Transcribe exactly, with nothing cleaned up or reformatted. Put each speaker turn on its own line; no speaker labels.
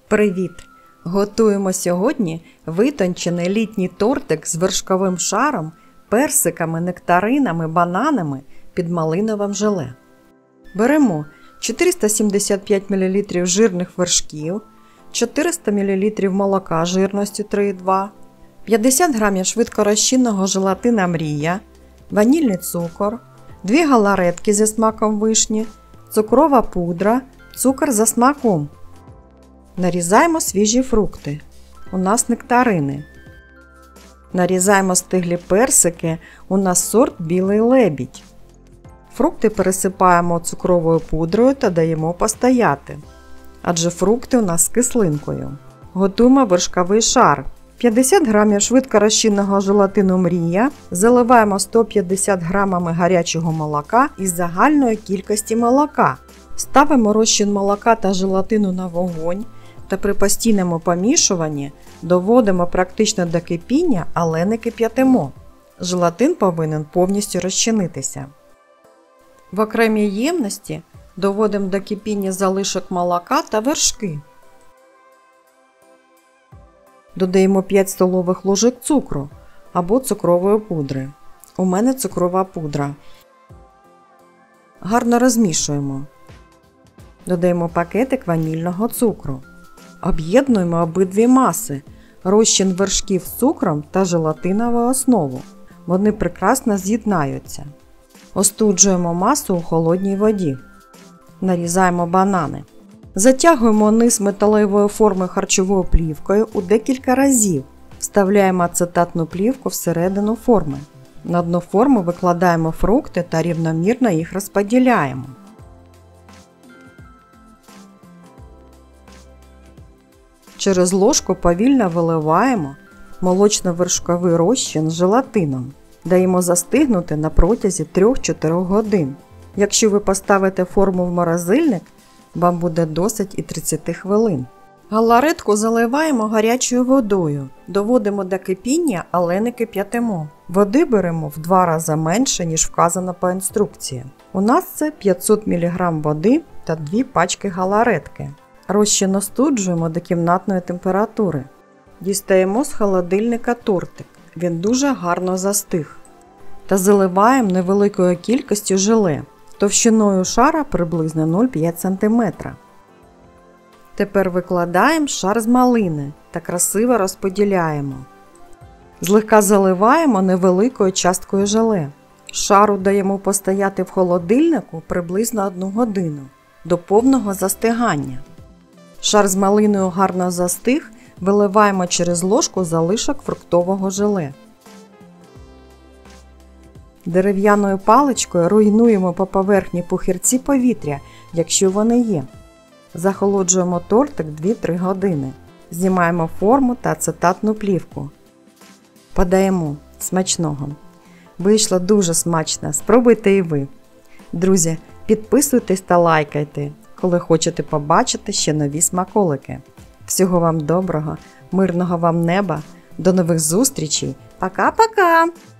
Привіт! Готуємо сьогодні витончений літній тортик з вершковим шаром, персиками, нектаринами, бананами під малиновим желе. Беремо чотириста сімдесят п'ять мілілітрів жирних вершків, чотириста мілілітрів молока жирністю три і два, п'ятдесят грамів швидкорозчинного желатина Мрія, ванільний цукор, дві галаретки зі смаком вишні, цукрова пудра, цукор за смаком. Нарізаємо свіжі фрукти. У нас нектарини. Нарізаємо стиглі персики. У нас сорт білий лебідь. Фрукти пересипаємо цукровою пудрою та даємо постояти. Адже фрукти у нас з кислинкою. Готуємо вершковий шар. п'ятдесят грамів швидкорозчинного желатину Мрія. Заливаємо сто п'ятдесят грамами гарячого молока із загальної кількості молока. Ставимо розчин молока та желатину на вогонь та при постійному помішуванні доводимо практично до кипіння, але не кип'ятимо. Желатин повинен повністю розчинитися. В окремій ємності доводимо до кипіння залишок молока та вершки. Додаємо п'ять столових ложок цукру або цукрової пудри. У мене цукрова пудра. Гарно розмішуємо. Додаємо пакетик ванільного цукру. Об'єднуємо обидві маси, розчин вершків з цукром та желатинову основу. Вони прекрасно з'єднаються. Остуджуємо масу у холодній воді. Нарізаємо банани. Затягуємо низ металевої форми харчовою плівкою у декілька разів. Вставляємо ацетатну плівку всередину форми. На дно форми викладаємо фрукти та рівномірно їх розподіляємо. Через ложку повільно виливаємо молочно-вершковий розчин з желатином. Даємо застигнути на протязі три-чотири годин. Якщо ви поставите форму в морозильник, вам буде досить і тридцять хвилин. Галаретку заливаємо гарячою водою. Доводимо до кипіння, але не кип'ятимо. Води беремо в два рази менше, ніж вказано по інструкції. У нас це п'ятсот міліграмів води та дві пачки галаретки. Розчин остуджуємо до кімнатної температури. Дістаємо з холодильника тортик. Він дуже гарно застиг. Та заливаємо невеликою кількістю желе. Товщиною шара приблизно нуль цілих п'ять десятих сантиметра. Тепер викладаємо шар з малини та красиво розподіляємо. Злегка заливаємо невеликою часткою желе. Шару даємо постояти в холодильнику приблизно одну годину до повного застигання. Шар з малиною гарно застиг, виливаємо через ложку залишок фруктового желе. Дерев'яною паличкою руйнуємо по поверхні пухирці повітря, якщо вони є. Захолоджуємо тортик дві-три години. Знімаємо форму та ацетатну плівку. Подаємо. Смачного! Вийшло дуже смачно, спробуйте і ви. Друзі, підписуйтесь та лайкайте, коли хочете побачити ще нові смаколики. Всього вам доброго, мирного вам неба, до нових зустрічей. Пока-пока!